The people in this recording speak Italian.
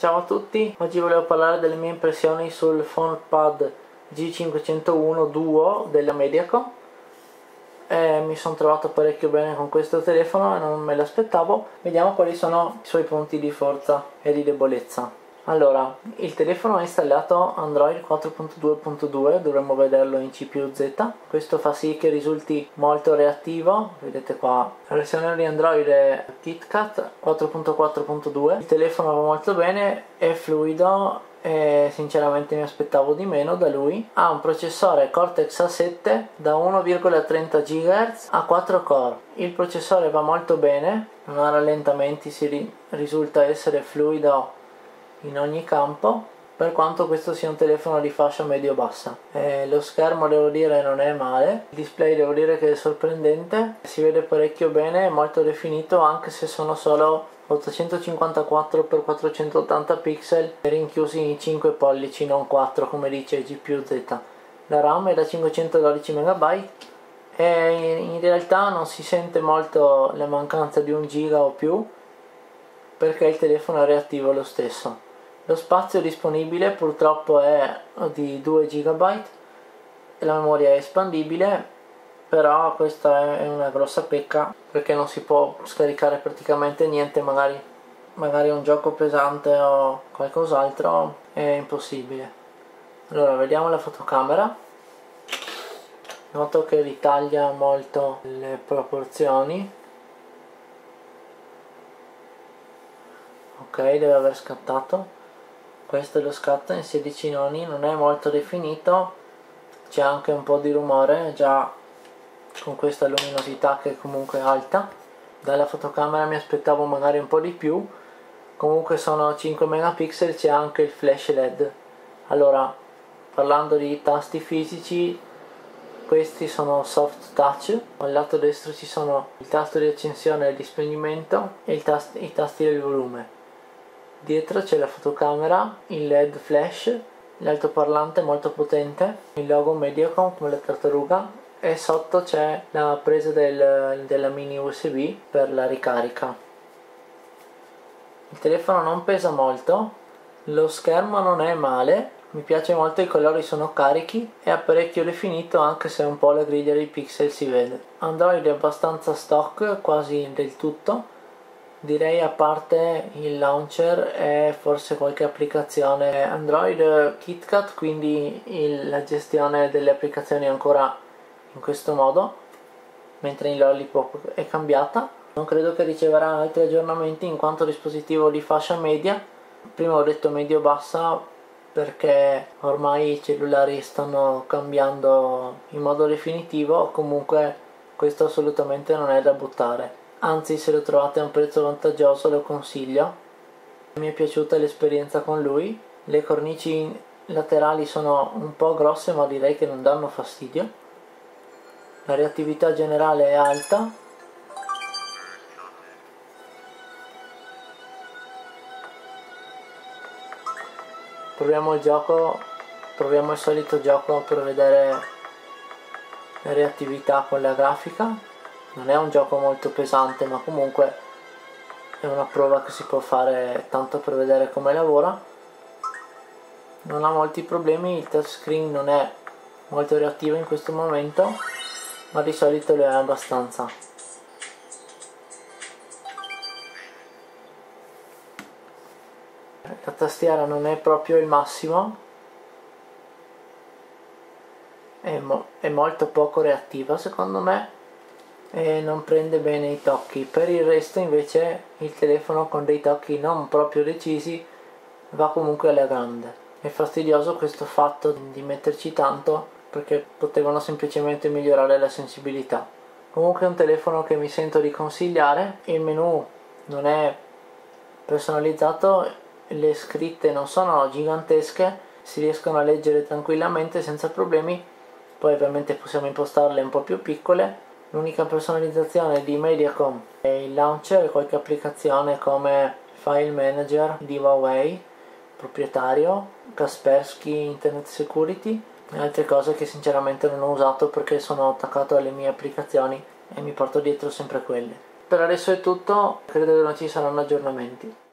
Ciao a tutti, oggi volevo parlare delle mie impressioni sul PhonePad G501 Duo della Mediacom. Mi sono trovato parecchio bene con questo telefono e non me l'aspettavo. Vediamo quali sono i suoi punti di forza e di debolezza. Allora, il telefono ha installato Android 4.2.2, dovremmo vederlo in CPU-Z. Questo fa sì che risulti molto reattivo, vedete qua. La versione di Android è KitKat 4.4.2. Il telefono va molto bene, è fluido e sinceramente mi aspettavo di meno da lui. Ha un processore Cortex A7 da 1,30 GHz a 4 core. Il processore va molto bene, non ha rallentamenti, risulta essere fluido in ogni campo, per quanto questo sia un telefono di fascia medio-bassa. Lo schermo devo dire non è male, il display devo dire che è sorprendente, si vede parecchio bene, è molto definito anche se sono solo 854x480 pixel rinchiusi in 5 pollici, non 4 come dice GPU-Z. La RAM è da 512 MB e in realtà non si sente molto la mancanza di 1 giga o più, perché il telefono è reattivo lo stesso. Lo spazio disponibile purtroppo è di 2 GB e la memoria è espandibile, però questa è una grossa pecca perché non si può scaricare praticamente niente, magari un gioco pesante o qualcos'altro è impossibile. Allora vediamo la fotocamera. Noto che ritaglia molto le proporzioni. Ok, deve aver scattato. Questo è lo scatto in 16 noni, non è molto definito, c'è anche un po' di rumore già con questa luminosità che è comunque alta. Dalla fotocamera mi aspettavo magari un po' di più, comunque sono 5 megapixel, c'è anche il flash LED. Allora, parlando di tasti fisici, questi sono soft touch, al lato destro ci sono il tasto di accensione e di spegnimento e i tasti del volume. Dietro c'è la fotocamera, il LED flash, l'altoparlante molto potente, il logo Mediacom come la tartaruga e sotto c'è la presa della mini USB per la ricarica. Il telefono non pesa molto, lo schermo non è male, mi piace molto, i colori sono carichi e è parecchio definito anche se un po' la griglia dei pixel si vede. Android è abbastanza stock, quasi del tutto. Direi a parte il launcher e forse qualche applicazione Android KitKat, quindi la gestione delle applicazioni è ancora in questo modo, mentre in Lollipop è cambiata. Non credo che riceverà altri aggiornamenti in quanto dispositivo di fascia media. Prima ho detto medio-bassa perché ormai i cellulari stanno cambiando in modo definitivo, comunque questo assolutamente non è da buttare. Anzi, se lo trovate a un prezzo vantaggioso lo consiglio. Mi è piaciuta l'esperienza con lui. Le cornici laterali sono un po' grosse ma direi che non danno fastidio. La reattività generale è alta. Proviamo il gioco, proviamo il solito gioco per vedere la reattività con la grafica. Non è un gioco molto pesante, ma comunque è una prova che si può fare tanto per vedere come lavora. Non ha molti problemi, il touchscreen non è molto reattivo in questo momento, ma di solito lo è abbastanza. La tastiera non è proprio il massimo, è molto poco reattiva secondo me e non prende bene i tocchi. Per il resto invece il telefono con dei tocchi non proprio decisi va comunque alla grande. È fastidioso questo fatto di metterci tanto perché potevano semplicemente migliorare la sensibilità. Comunque è un telefono che mi sento di consigliare. Il menu non è personalizzato, le scritte non sono gigantesche, si riescono a leggere tranquillamente senza problemi. Poi ovviamente possiamo impostarle un po' più piccole. L'unica personalizzazione di Mediacom è il launcher e qualche applicazione come File Manager di Huawei, proprietario, Kaspersky Internet Security e altre cose che sinceramente non ho usato perché sono attaccato alle mie applicazioni e mi porto dietro sempre quelle. Per adesso è tutto, credo che non ci saranno aggiornamenti.